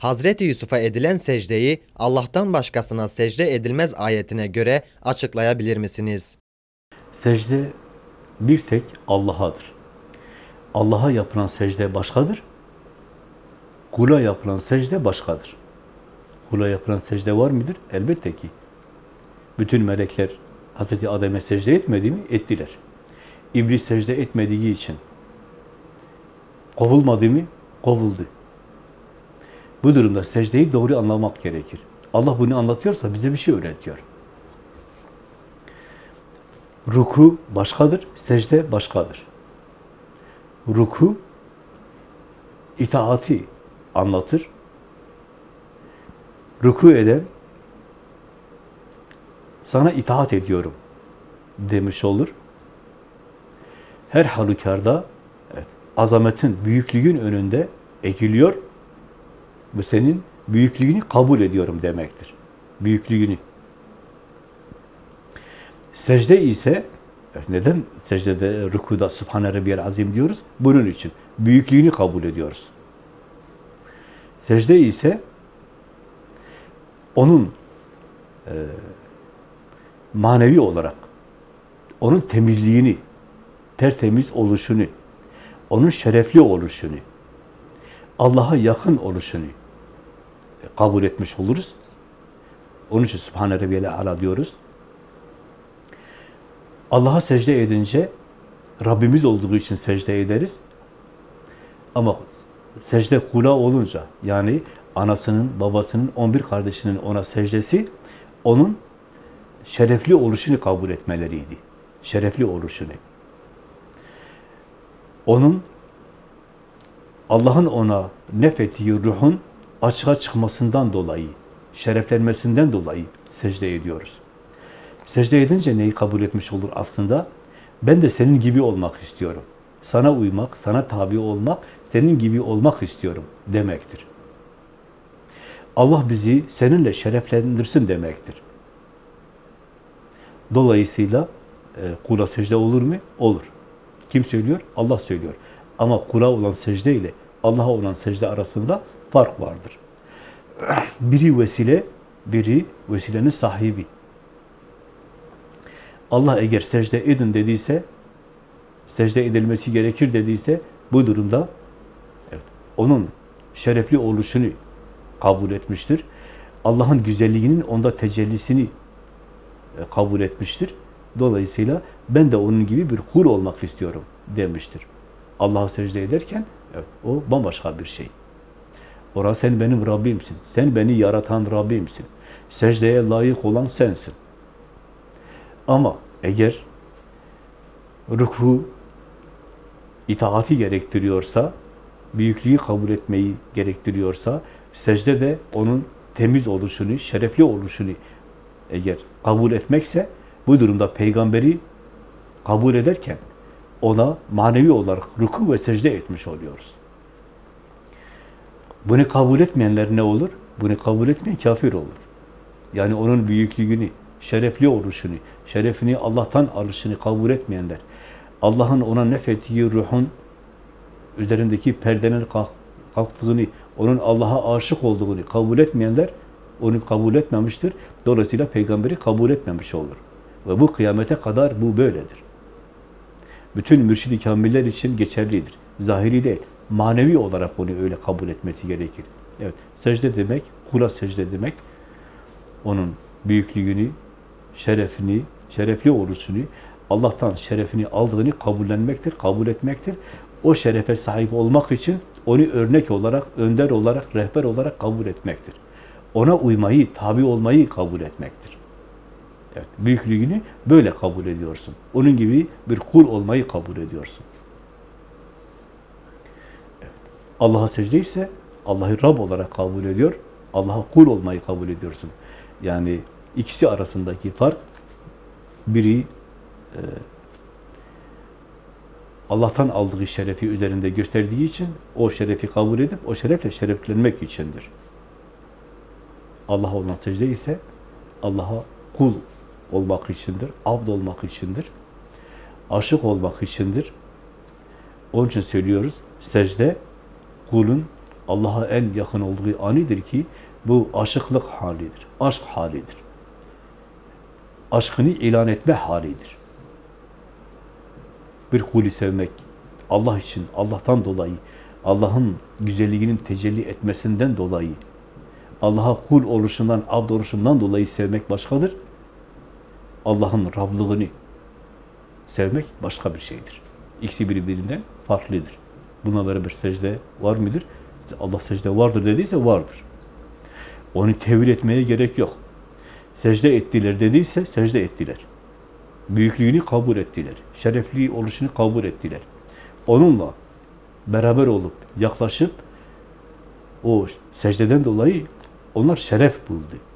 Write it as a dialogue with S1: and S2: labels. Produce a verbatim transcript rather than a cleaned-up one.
S1: Hazreti Yusuf'a edilen secdeyi Allah'tan başkasına secde edilmez ayetine göre açıklayabilir misiniz?
S2: Secde bir tek Allah'adır. Allah'a yapılan secde başkadır. Kula yapılan secde başkadır. Kula yapılan secde var mıdır? Elbette ki. Bütün melekler Hazreti Adem'e secde etmedi mi? Ettiler. İblis secde etmediği için kovulmadı mı? Kovuldu. Bu durumda secdeyi doğru anlamak gerekir. Allah bunu anlatıyorsa bize bir şey öğretiyor. Ruku başkadır, secde başkadır. Ruku itaati anlatır. Ruku eden sana itaat ediyorum demiş olur. Her halükarda evet, azametin, büyüklüğün önünde eğiliyor. Bu senin büyüklüğünü kabul ediyorum demektir. Büyüklüğünü. Secde ise, neden secdede, rükuda Sübhane Rabbiyel Azim diyoruz? Bunun için. Büyüklüğünü kabul ediyoruz. Secde ise onun e, manevi olarak onun temizliğini, tertemiz oluşunu, onun şerefli oluşunu, Allah'a yakın oluşunu kabul etmiş oluruz. Onun için Sübhane Rabbiyel Ala diyoruz. Allah'a secde edince Rabbimiz olduğu için secde ederiz. Ama secde kula olunca, yani anasının, babasının, on bir kardeşinin ona secdesi, onun şerefli oluşunu kabul etmeleriydi. Şerefli oluşunu. Onun, Allah'ın ona nefettiği ruhun açığa çıkmasından dolayı, şereflenmesinden dolayı secde ediyoruz. Secde edince neyi kabul etmiş olur aslında? Ben de senin gibi olmak istiyorum. Sana uymak, sana tabi olmak, senin gibi olmak istiyorum demektir. Allah bizi seninle şereflendirsin demektir. Dolayısıyla e, kula secde olur mu? Olur. Kim söylüyor? Allah söylüyor. Ama kula olan secde ile Allah'a olan secde arasında fark vardır. Biri vesile, biri vesilenin sahibi. Allah eğer secde edin dediyse, secde edilmesi gerekir dediyse, bu durumda evet, onun şerefli oluşunu kabul etmiştir. Allah'ın güzelliğinin onda tecellisini kabul etmiştir. Dolayısıyla ben de onun gibi bir kul olmak istiyorum demiştir. Allah'a secde ederken evet, o bambaşka bir şey. Ora sen benim Rabbimsin. Sen beni yaratan Rabbimsin. Secdeye layık olan sensin. Ama eğer ruku itaati gerektiriyorsa, büyüklüğü kabul etmeyi gerektiriyorsa, secde de onun temiz oluşunu, şerefli oluşunu eğer kabul etmekse, bu durumda peygamberi kabul ederken ona manevi olarak ruku ve secde etmiş oluyoruz. Bunu kabul etmeyenler ne olur? Bunu kabul etmeyen kafir olur. Yani onun büyüklüğünü, şerefli oluşunu, şerefini Allah'tan alışını kabul etmeyenler, Allah'ın ona nefettiği ruhun üzerindeki perdenin kalktığını, onun Allah'a aşık olduğunu kabul etmeyenler, onu kabul etmemiştir. Dolayısıyla peygamberi kabul etmemiş olur. Ve bu kıyamete kadar bu böyledir. Bütün mürşid-i kamiller için geçerlidir. Zahiri değil, manevi olarak onu öyle kabul etmesi gerekir. Evet, secde demek, kula secde demek, onun büyüklüğünü, şerefini, şerefli oluşunu, Allah'tan şerefini aldığını kabullenmektir, kabul etmektir. O şerefe sahip olmak için onu örnek olarak, önder olarak, rehber olarak kabul etmektir. Ona uymayı, tabi olmayı kabul etmektir. Evet, büyüklüğünü böyle kabul ediyorsun. Onun gibi bir kul olmayı kabul ediyorsun. Evet. Allah'a secde ise Allah'ı Rab olarak kabul ediyor. Allah'a kul olmayı kabul ediyorsun. Yani ikisi arasındaki fark, biri e, Allah'tan aldığı şerefi üzerinde gösterdiği için o şerefi kabul edip o şerefle şereflenmek içindir. Allah'a olan secde ise Allah'a kul olmak içindir, abd olmak içindir, aşık olmak içindir. Onun için söylüyoruz, secde kulun Allah'a en yakın olduğu anidir ki bu aşıklık halidir, aşk halidir. Aşkını ilan etme halidir. Bir kulü sevmek, Allah için, Allah'tan dolayı, Allah'ın güzelliğinin tecelli etmesinden dolayı, Allah'a kul oluşundan, abd oluşundan dolayı sevmek başkadır. Allah'ın Rablığını sevmek başka bir şeydir. İkisi birbirinden farklıdır. Buna beraber secde var mıdır? Allah secde vardır dediyse vardır. Onu tevil etmeye gerek yok. Secde ettiler dediyse secde ettiler. Büyüklüğünü kabul ettiler. Şerefli oluşunu kabul ettiler. Onunla beraber olup, yaklaşıp o secdeden dolayı onlar şeref buldu.